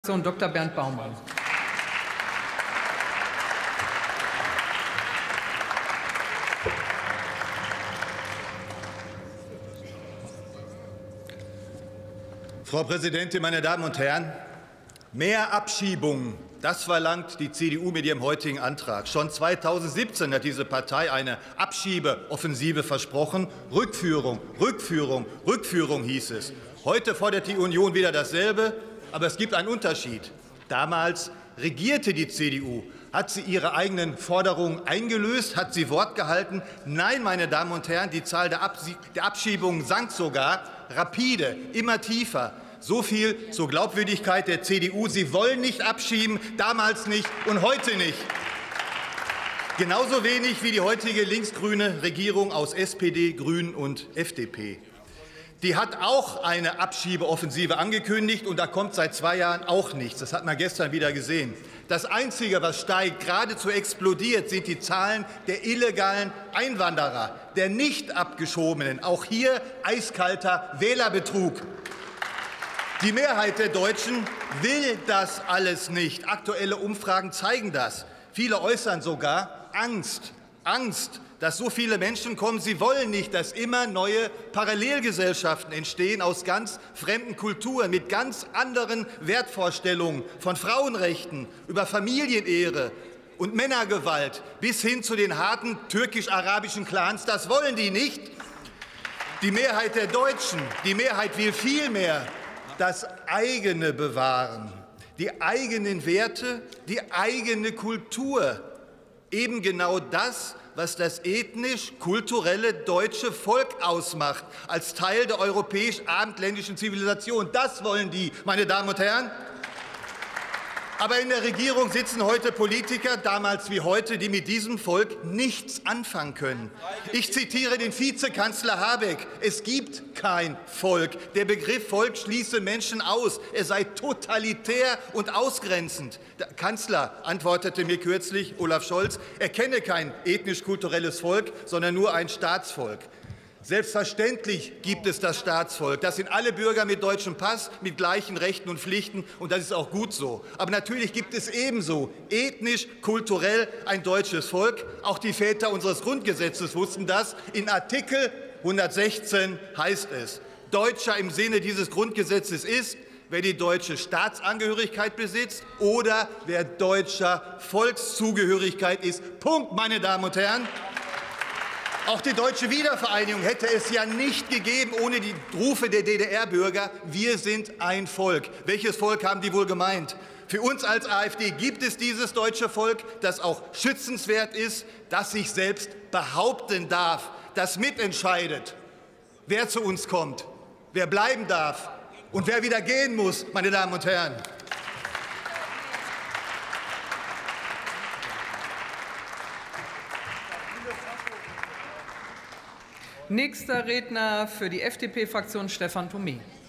Dr. Bernd Baumann. Frau Präsidentin, meine Damen und Herren! Mehr Abschiebungen, das verlangt die CDU mit ihrem heutigen Antrag. Schon 2017 hat diese Partei eine Abschiebeoffensive versprochen. Rückführung, Rückführung, Rückführung hieß es. Heute fordert die Union wieder dasselbe, aber es gibt einen Unterschied. Damals regierte die CDU. Hat sie ihre eigenen Forderungen eingelöst? Hat sie Wort gehalten? Nein, meine Damen und Herren, die Zahl der Abschiebungen sank sogar rapide, immer tiefer. So viel zur Glaubwürdigkeit der CDU. Sie wollen nicht abschieben, damals nicht und heute nicht. Genauso wenig wie die heutige linksgrüne Regierung aus SPD, Grünen und FDP. Die hat auch eine Abschiebeoffensive angekündigt, und da kommt seit 2 Jahren auch nichts. Das hat man gestern wieder gesehen. Das Einzige, was steigt, geradezu explodiert, sind die Zahlen der illegalen Einwanderer, der nicht abgeschobenen. Auch hier eiskalter Wählerbetrug. Die Mehrheit der Deutschen will das alles nicht. Aktuelle Umfragen zeigen das. Viele äußern sogar Angst, dass so viele Menschen kommen. Sie wollen nicht, dass immer neue Parallelgesellschaften entstehen aus ganz fremden Kulturen, mit ganz anderen Wertvorstellungen, von Frauenrechten über Familienehre und Männergewalt bis hin zu den harten türkisch-arabischen Clans. Das wollen die nicht. Die Mehrheit der Deutschen, die Mehrheit will vielmehr das eigene bewahren, die eigenen Werte, die eigene Kultur. Eben genau das, was das ethnisch-kulturelle deutsche Volk ausmacht, als Teil der europäisch-abendländischen Zivilisation. Das wollen die, meine Damen und Herren. Aber in der Regierung sitzen heute Politiker, damals wie heute, die mit diesem Volk nichts anfangen können. Ich zitiere den Vizekanzler Habeck: Es gibt kein Volk. Der Begriff Volk schließe Menschen aus. Er sei totalitär und ausgrenzend. Der Kanzler antwortete mir kürzlich, Olaf Scholz, er kenne kein ethnisch-kulturelles Volk, sondern nur ein Staatsvolk. Selbstverständlich gibt es das Staatsvolk. Das sind alle Bürger mit deutschem Pass, mit gleichen Rechten und Pflichten, und das ist auch gut so. Aber natürlich gibt es ebenso ethnisch, kulturell ein deutsches Volk. Auch die Väter unseres Grundgesetzes wussten das. In Artikel 116 heißt es, Deutscher im Sinne dieses Grundgesetzes ist, wer die deutsche Staatsangehörigkeit besitzt oder wer deutscher Volkszugehörigkeit ist. Punkt, meine Damen und Herren. Auch die deutsche Wiedervereinigung hätte es ja nicht gegeben ohne die Rufe der DDR-Bürger. Wir sind ein Volk. Welches Volk haben die wohl gemeint? Für uns als AfD gibt es dieses deutsche Volk, das auch schützenswert ist, das sich selbst behaupten darf, das mitentscheidet, wer zu uns kommt, wer bleiben darf und wer wieder gehen muss, meine Damen und Herren. Nächster Redner für die FDP-Fraktion Stefan Thomé.